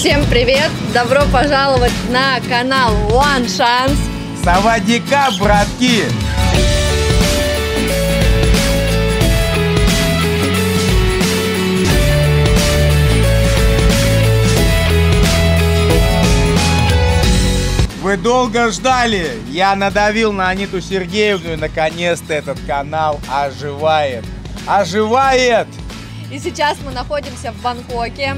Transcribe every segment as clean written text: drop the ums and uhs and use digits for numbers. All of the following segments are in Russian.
Всем привет! Добро пожаловать на канал One Chance. Савадика, братки! Вы долго ждали! Я надавил на Аниту Сергеевну, и наконец-то этот канал оживает! Оживает! И сейчас мы находимся в Бангкоке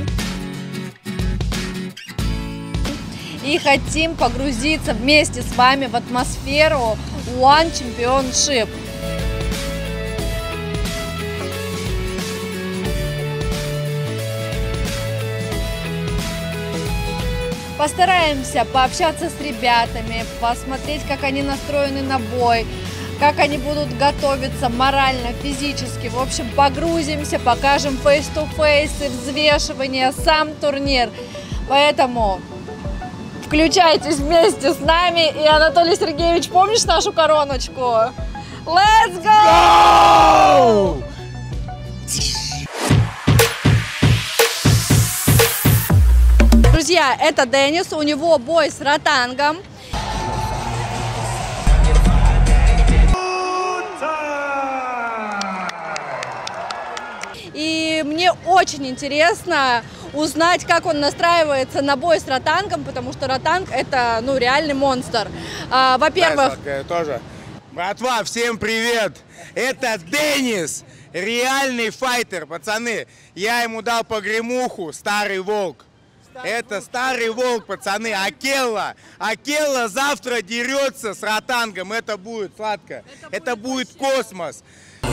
и хотим погрузиться вместе с вами в атмосферу One Championship. Постараемся пообщаться с ребятами, посмотреть, как они настроены на бой, как они будут готовиться морально, физически. В общем, погрузимся, покажем face-to-face, взвешивание, сам турнир. Поэтому включайтесь вместе с нами. И, Анатолий Сергеевич, помнишь нашу короночку? Let's go! Друзья, это Денис, у него бой с Ротангом. И мне очень интересно узнать, как он настраивается на бой с Ротангом, потому что Ротанг это, ну, реальный монстр. Во-первых... тоже. Братва, всем привет! Это Денис, реальный файтер, пацаны. Я ему дал погремуху, старый волк. Это старый волк, пацаны, Акелла. Акелла завтра дерется с Ротангом. Это будет сладко. Это будет космос.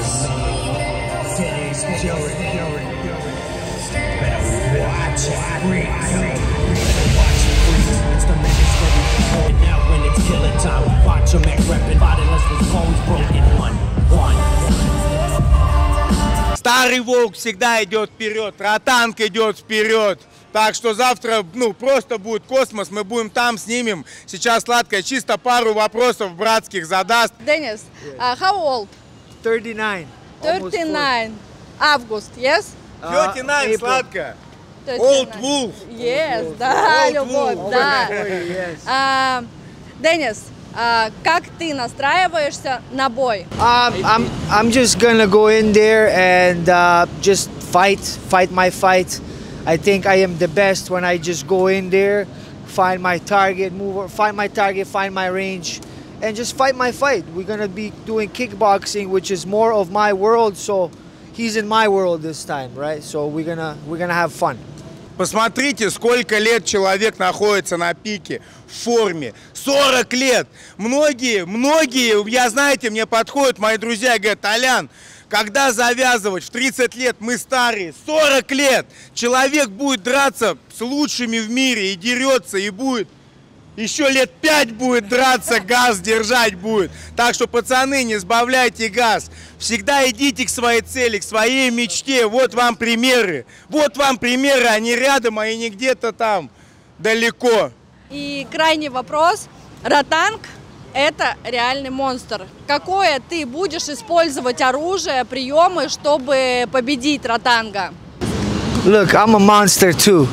Старый волк всегда идет вперед. Ротанг идет вперед. Так что завтра, ну, просто будет космос, мы будем там, снимем. Сейчас сладкая, чисто пару вопросов братских задаст. Денис, how old? 39. 39. Август, yes? 39, сладко. Old Wolf. Yes, да, Old любовь, Wolf. да. Денис, как ты настраиваешься на бой? I'm just gonna go in there and just fight my fight. I think I am the best when I just go in there, find my target, find my range, and just fight my fight. We're gonna be doing kickboxing, which is more of my world, so he's in my world this time, right? So we're gonna have fun. Посмотрите, сколько лет человек находится на пике, в форме. 40 лет. Многие, я знаете, мне подходят мои друзья и говорят: Толян, когда завязывать? В 30 лет мы старые. 40 лет. Человек будет драться с лучшими в мире и дерется, и будет еще лет 5 будет драться, газ держать будет. Так что, пацаны, не сбавляйте газ. Всегда идите к своей цели, к своей мечте. Вот вам примеры. Вот вам примеры, они рядом, а не где-то там далеко. И крайний вопрос. Ротанг – это реальный монстр. Какое ты будешь использовать оружие, приемы, чтобы победить Ротанга? Look, I'm a monster too.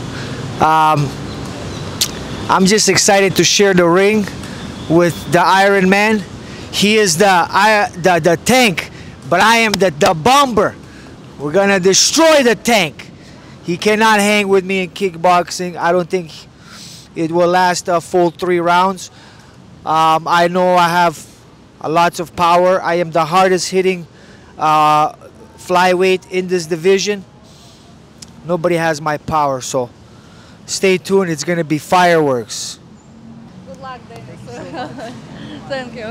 I'm just excited to share the ring with the Iron Man. He is the tank, but I am the bomber. We're gonna destroy the tank. He cannot hang with me in kickboxing. I don't think it will last a full 3 rounds. I know I have lots of power. I am the hardest hitting flyweight in this division. Nobody has my power, so stay tuned. It's gonna be fireworks. Good luck, Dennis. Thank you.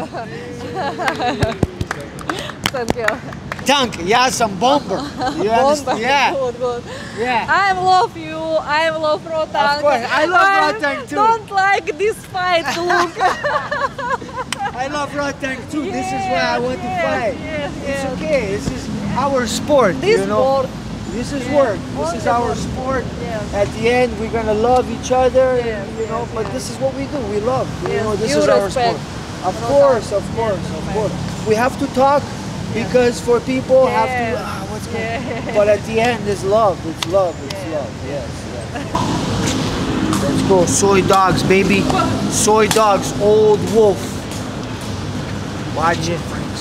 Thank you. Tank, yeah, some bomber. You understand? Yeah. Good. Yeah. I love you. I love Rotang. Of course, I love Rotang too. Don't like this fight look. I love Rotang too. This is why I want to fight. Yes. It's okay. This is our sport. This you know? sport. This is work. This is our sport. Yes. At the end, we're gonna love each other. Yes, You know, yes, but yes. this is what we do. We love. You Yes, know, this you is our respect sport. Of course. We have to talk because for people have to. What's going? But at the end, it's love. It's love. It's love. Yes. Let's go. Soy dogs, baby. Soy dogs. Old Wolf. Watch it, Franks.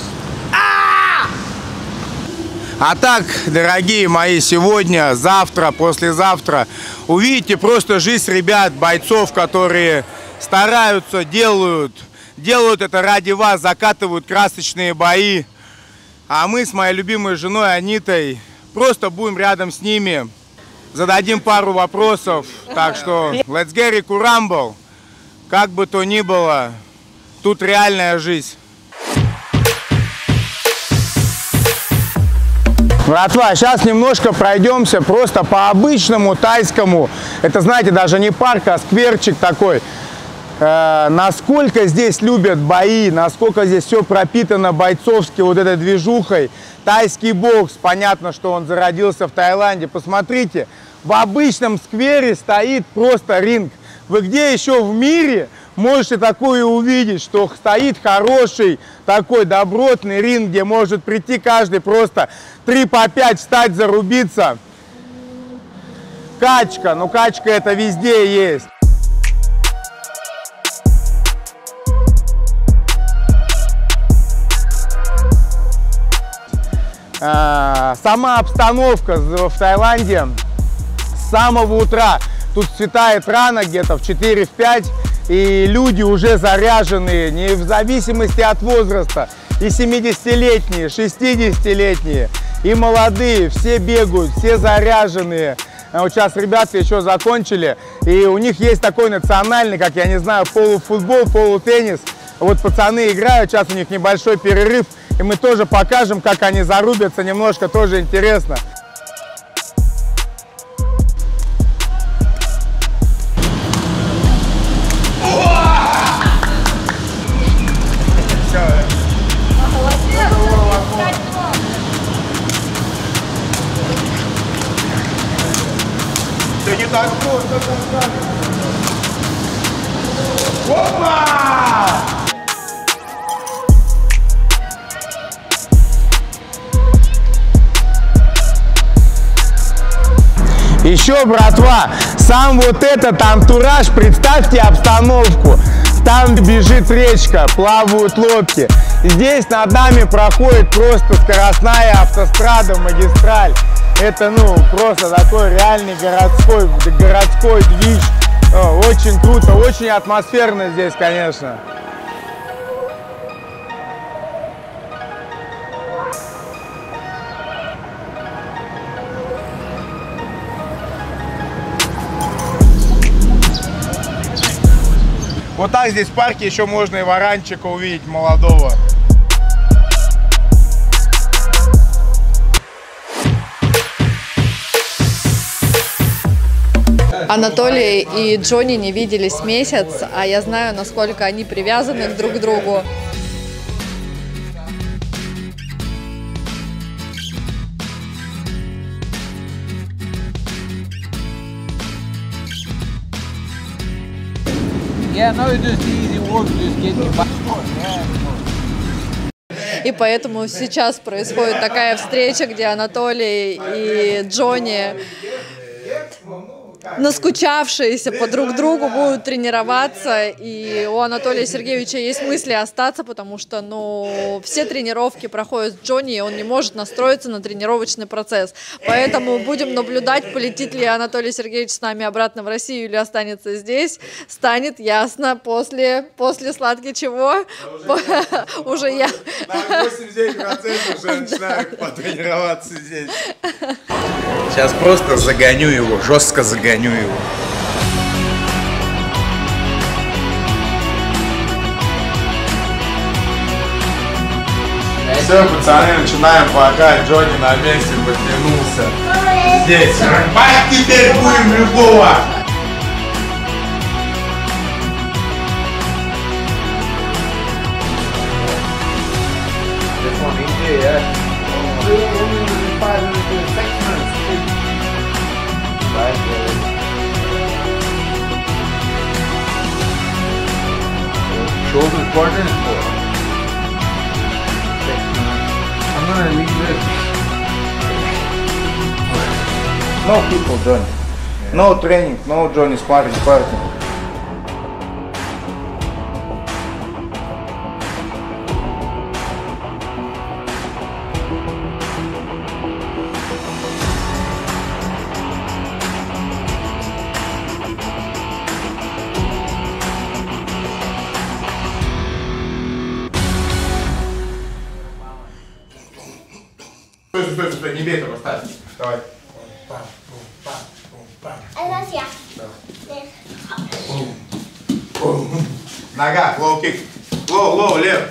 А так, дорогие мои, сегодня, завтра, послезавтра увидите просто жизнь ребят, бойцов, которые стараются, делают это ради вас, закатывают красочные бои. А мы с моей любимой женой Анитой просто будем рядом с ними, зададим пару вопросов. Так что, let's get it, Rumble. Как бы то ни было, тут реальная жизнь. Братва, сейчас немножко пройдемся просто по обычному тайскому. Это, знаете, даже не парк, а скверчик такой. Насколько здесь любят бои, насколько здесь все пропитано бойцовски вот этой движухой. Тайский бокс, понятно, что он зародился в Таиланде. Посмотрите, в обычном сквере стоит просто ринг. Вы где еще в мире можете такое увидеть, что стоит хороший такой добротный ринг, где может прийти каждый просто 3 по 5 встать, зарубиться. Качка, ну качка это везде есть. Сама обстановка в Таиланде с самого утра. Тут светает рано, где-то в 4-5, и люди уже заряженные, не в зависимости от возраста. И 70-летние, 60-летние, и молодые, все бегают, все заряженные. Вот сейчас ребята еще закончили, и у них есть такой национальный, как я не знаю, полуфутбол, полутеннис. Вот пацаны играют, сейчас у них небольшой перерыв, и мы тоже покажем, как они зарубятся, немножко тоже интересно. Да не так просто, опа! Еще, братва, сам вот этот антураж, представьте обстановку. Там бежит речка, плавают лодки. Здесь над нами проходит просто скоростная автострада, магистраль. Это, ну, просто такой реальный городской движ. Очень круто, очень атмосферно здесь, конечно. Вот так здесь в парке еще можно и варанчика увидеть молодого. Анатолий и Джонни не виделись месяц, а я знаю, насколько они привязаны друг к другу. И поэтому сейчас происходит такая встреча, где Анатолий и Джонни, наскучавшиеся по друг другу, будут тренироваться. И у Анатолия Сергеевича есть мысли остаться, потому что, ну, все тренировки проходят с Джонни, и он не может настроиться на тренировочный процесс. Поэтому будем наблюдать, полетит ли Анатолий Сергеевич с нами обратно в Россию или останется здесь. Станет ясно после сладки чего. Уже я. На 89% уже начинаю потренироваться здесь. Сейчас просто загоню его, жестко загоню его. Все, пацаны, начинаем плакать. Джонни на месте подтянулся. Здесь. Рыбать теперь будем любого. Shoulders partner is 4. I'm gonna leave this. No people done. No training, no Johnny sparring partner. Стой, не бей, только ставь. Давай. Нога, low kick. Low, left.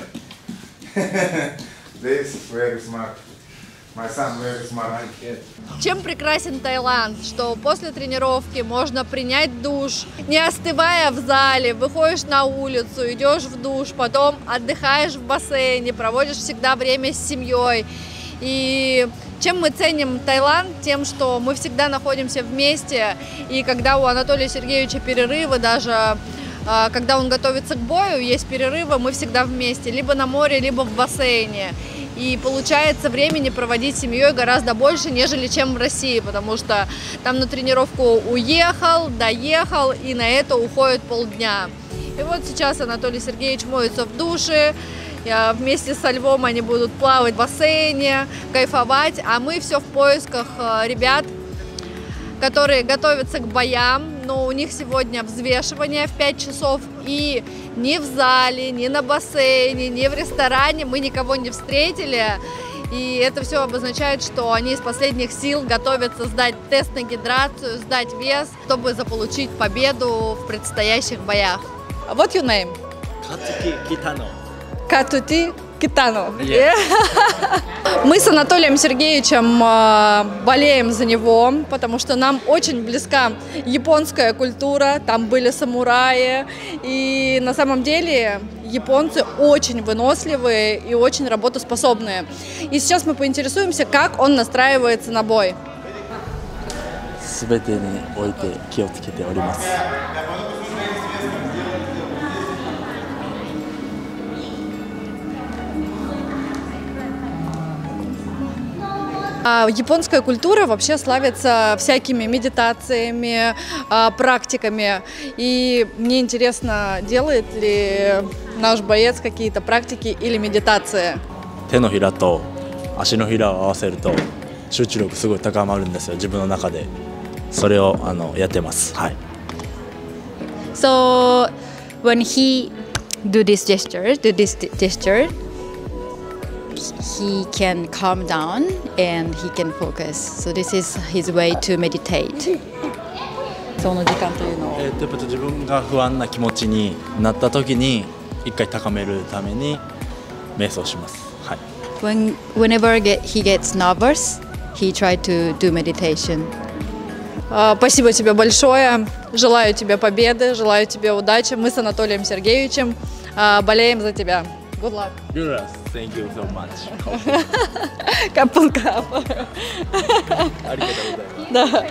This is very smart. My son very smart. Чем прекрасен Таиланд, что после тренировки можно принять душ, не остывая в зале, выходишь на улицу, идешь в душ, потом отдыхаешь в бассейне, проводишь всегда время с семьей. И чем мы ценим Таиланд? Тем, что мы всегда находимся вместе, и когда у Анатолия Сергеевича перерывы, даже когда он готовится к бою, есть перерывы, мы всегда вместе, либо на море, либо в бассейне. И получается времени проводить с семьей гораздо больше, нежели чем в России, потому что там на тренировку уехал, доехал, и на это уходит полдня. И вот сейчас Анатолий Сергеевич моется в душе, вместе со Львом они будут плавать в бассейне, кайфовать, а мы все в поисках ребят, которые готовятся к боям, но у них сегодня взвешивание в 5 часов, и ни в зале, ни на бассейне, ни в ресторане мы никого не встретили, и это все обозначает, что они из последних сил готовятся сдать тест на гидрацию, сдать вес, чтобы заполучить победу в предстоящих боях. What your name? Katsuki Kitano. Катути Китано. Мы с Анатолием Сергеевичем болеем за него, потому что нам очень близка японская культура, там были самураи, и на самом деле японцы очень выносливые и очень работоспособные. И сейчас мы поинтересуемся, как он настраивается на бой. Японская культура вообще славится всякими медитациями, практиками. И мне интересно, делает ли наш боец какие-то практики или медитации? 手のひらと足のひらを合わせると集中力すごい高まるんですよ、自分の中で。それをやってます。はい。 So when he do this gesture, he can calm down and he can focus. So this is his way to meditate. その時間というのを。 やっぱ自分が不安な気持ちになった時に一回高めるために瞑想します。はい。 Whenever he gets nervous, he try to do meditation. Спасибо тебе большое. Желаю тебе победы, желаю тебе удачи. Мы с Анатолием Сергеевичем болеем за тебя. Good luck. Good luck. Thank you so much. カップンカップ。 ありがとうございます。 Да.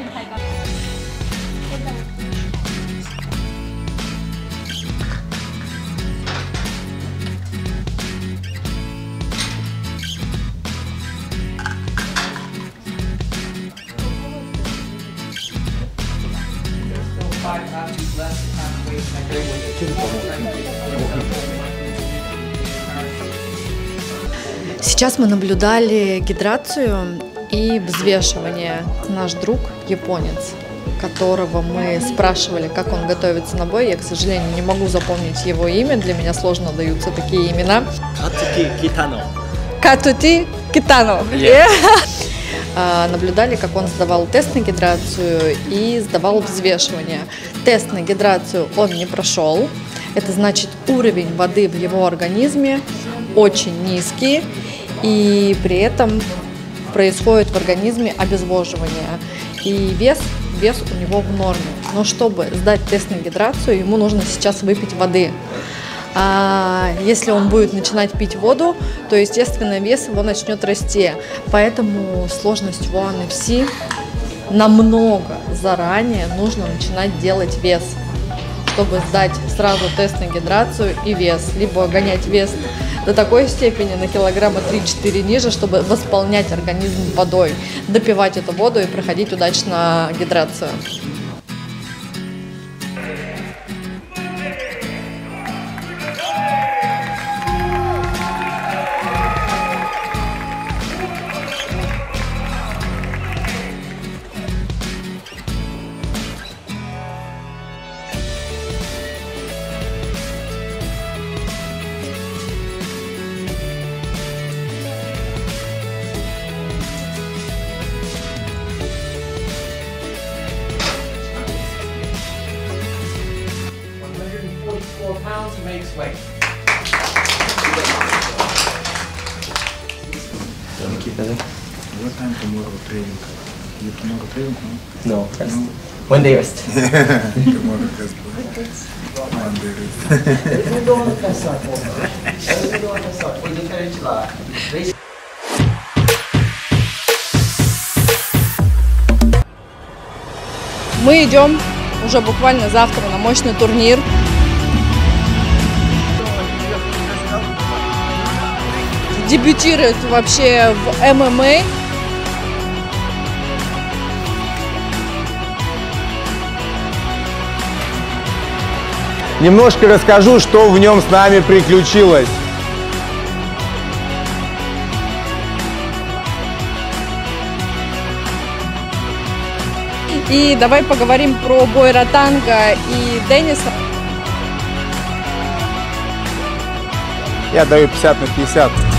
Сейчас мы наблюдали гидрацию и взвешивание. Наш друг, японец, которого мы спрашивали, как он готовится на бой, я, к сожалению, не могу запомнить его имя, для меня сложно даются такие имена. Katsuki Kitano. Катути Китано. Наблюдали, как он сдавал тест на гидрацию и сдавал взвешивание. Тест на гидрацию он не прошел. Это значит, уровень воды в его организме очень низкий, и при этом происходит в организме обезвоживание. И вес у него в норме. Но чтобы сдать тест на гидрацию, ему нужно сейчас выпить воды. А если он будет начинать пить воду, то, естественно, вес его начнет расти. Поэтому сложность в One FC намного заранее нужно начинать делать вес, чтобы сдать сразу тест на гидрацию и вес, либо гонять вес до такой степени на килограмма 3-4 ниже, чтобы восполнять организм водой, допивать эту воду и проходить удачно гидрацию. What time tomorrow training? You tomorrow training? No, one day rest. Tomorrow test. Monday rest. Мы идем уже буквально завтра на мощный турнир. Дебютирует вообще в ММА. Немножко расскажу, что в нем с нами приключилось. И давай поговорим про бой Ротанга и Денниса. Я даю 50 на 50.